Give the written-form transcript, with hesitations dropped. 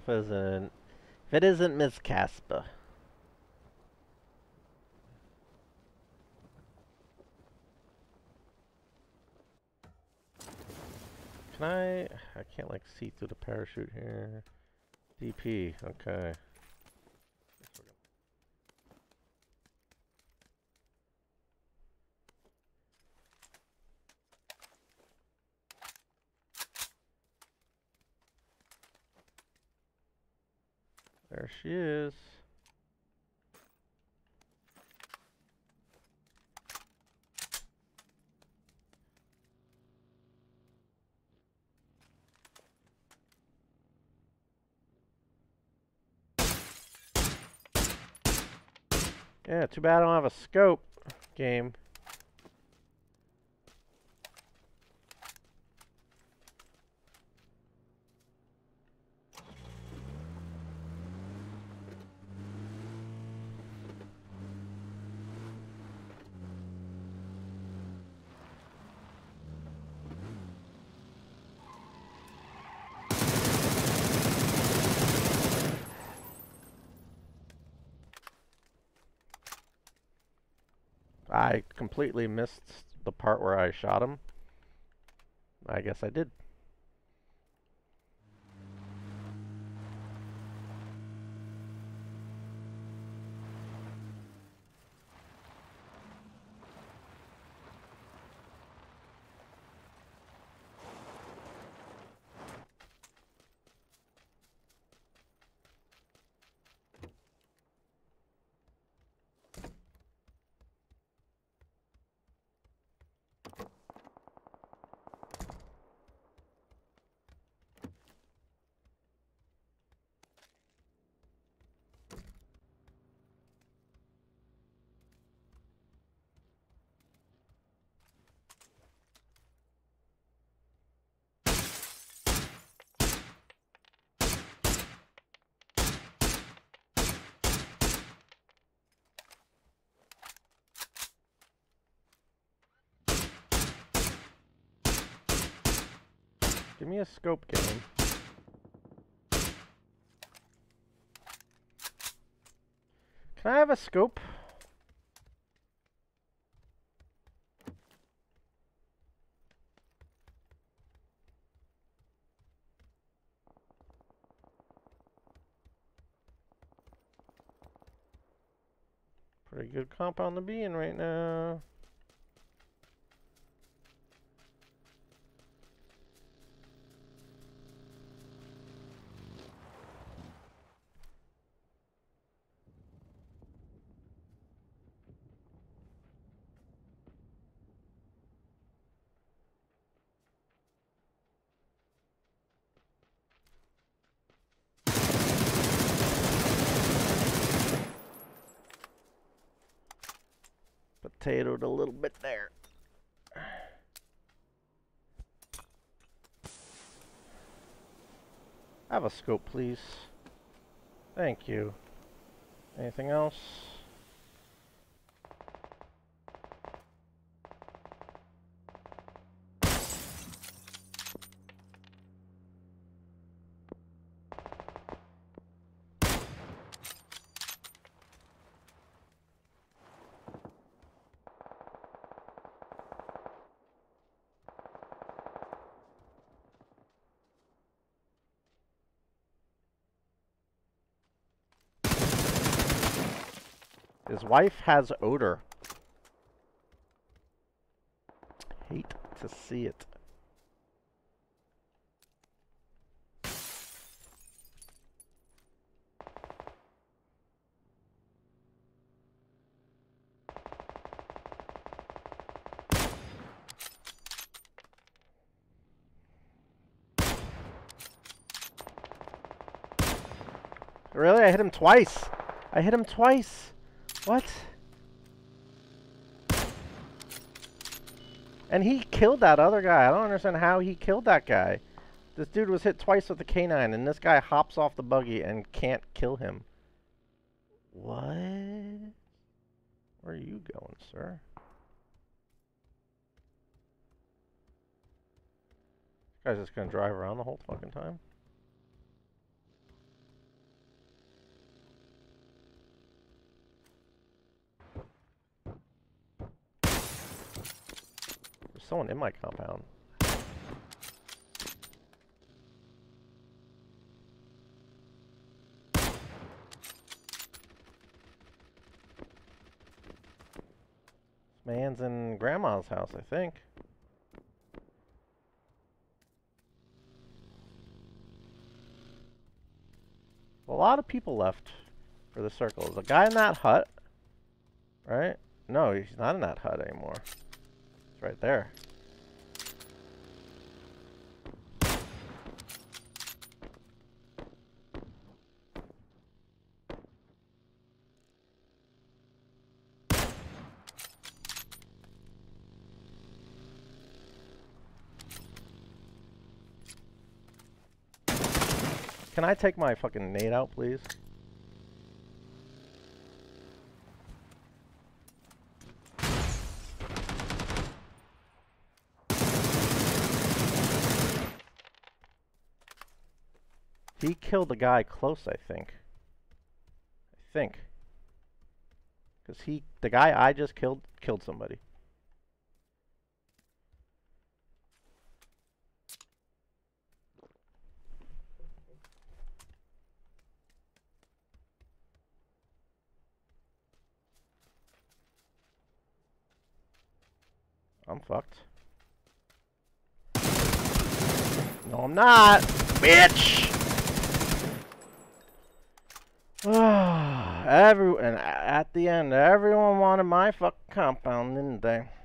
if it isn't Miss Casper. Can I can't like see through the parachute here. DP, okay. There she is. Yeah, too bad I don't have a scope game. I completely missed the part where I shot him. I guess I did. Give me a scope game. Can I have a scope? Pretty good compound to be in right now. Potatoed a little bit there. Have a scope, please. Thank you. Anything else? His wife has odor. Hate to see it. Really? I hit him twice. I hit him twice. What? And he killed that other guy. I don't understand how he killed that guy. This dude was hit twice with the K9, and this guy hops off the buggy and can't kill him. What? Where are you going, sir? This guy's just gonna drive around the whole fucking time? There's someone in my compound. Man's in Grandma's house, I think. A lot of people left for the circle. The guy in that hut, right? No, he's not in that hut anymore. It's right there. Can I take my fucking nade out, please? He killed the guy close, I think. Because the guy I just killed somebody. I'm fucked. No, I'm not, bitch! And at the end, everyone wanted my fucking compound, didn't they?